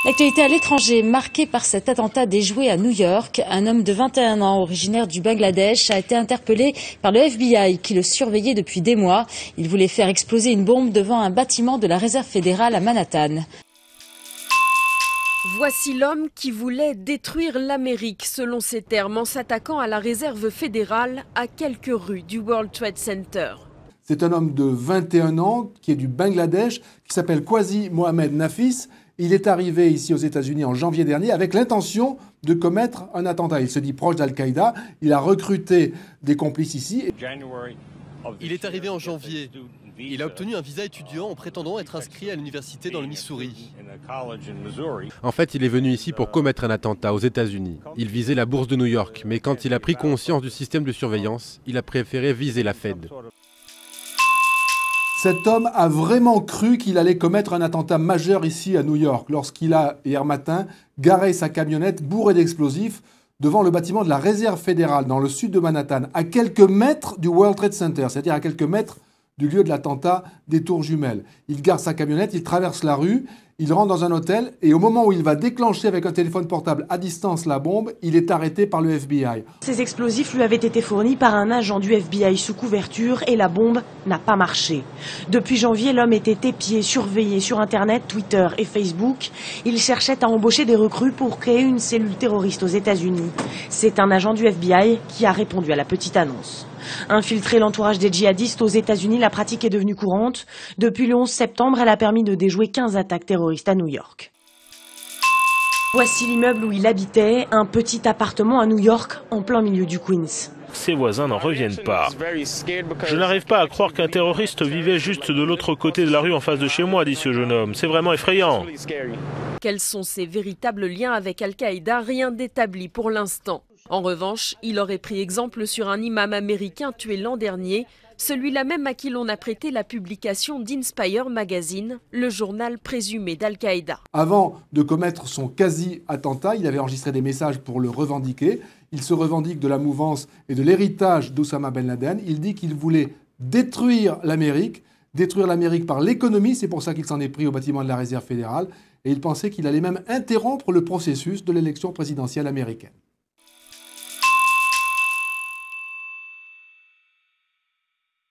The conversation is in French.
L'actualité à l'étranger, marquée par cet attentat déjoué à New York. Un homme de 21 ans, originaire du Bangladesh, a été interpellé par le FBI qui le surveillait depuis des mois. Il voulait faire exploser une bombe devant un bâtiment de la réserve fédérale à Manhattan. Voici l'homme qui voulait détruire l'Amérique, selon ses termes, en s'attaquant à la réserve fédérale à quelques rues du World Trade Center. C'est un homme de 21 ans qui est du Bangladesh, qui s'appelle Qazi Mohamed Nafis. Il est arrivé ici aux États-Unis en janvier dernier avec l'intention de commettre un attentat. Il se dit proche d'Al-Qaïda. Il a recruté des complices ici. Il est arrivé en janvier. Il a obtenu un visa étudiant en prétendant être inscrit à l'université dans le Missouri. En fait, il est venu ici pour commettre un attentat aux États-Unis. Il visait la bourse de New York, mais quand il a pris conscience du système de surveillance, il a préféré viser la Fed. Cet homme a vraiment cru qu'il allait commettre un attentat majeur ici à New York lorsqu'il a, hier matin, garé sa camionnette bourrée d'explosifs devant le bâtiment de la réserve fédérale dans le sud de Manhattan, à quelques mètres du World Trade Center, c'est-à-dire à quelques mètres du lieu de l'attentat des Tours Jumelles. Il gare sa camionnette, il traverse la rue, il rentre dans un hôtel et au moment où il va déclencher avec un téléphone portable à distance la bombe, il est arrêté par le FBI. Ces explosifs lui avaient été fournis par un agent du FBI sous couverture et la bombe n'a pas marché. Depuis janvier, l'homme était épié, surveillé sur Internet, Twitter et Facebook. Il cherchait à embaucher des recrues pour créer une cellule terroriste aux États-Unis. C'est un agent du FBI qui a répondu à la petite annonce. Infiltrer l'entourage des djihadistes aux États-Unis, la pratique est devenue courante. Depuis le 11 septembre, elle a permis de déjouer 15 attaques terroristes à New York. Voici l'immeuble où il habitait, un petit appartement à New York, en plein milieu du Queens. Ses voisins n'en reviennent pas. Je n'arrive pas à croire qu'un terroriste vivait juste de l'autre côté de la rue en face de chez moi, dit ce jeune homme. C'est vraiment effrayant. Quels sont ses véritables liens avec Al-Qaïda? Rien d'établi pour l'instant. En revanche, il aurait pris exemple sur un imam américain tué l'an dernier, celui-là même à qui l'on a prêté la publication d'Inspire Magazine, le journal présumé d'Al-Qaïda. Avant de commettre son quasi-attentat, il avait enregistré des messages pour le revendiquer. Il se revendique de la mouvance et de l'héritage d'Oussama Ben Laden. Il dit qu'il voulait détruire l'Amérique par l'économie. C'est pour ça qu'il s'en est pris au bâtiment de la réserve fédérale. Et il pensait qu'il allait même interrompre le processus de l'élection présidentielle américaine.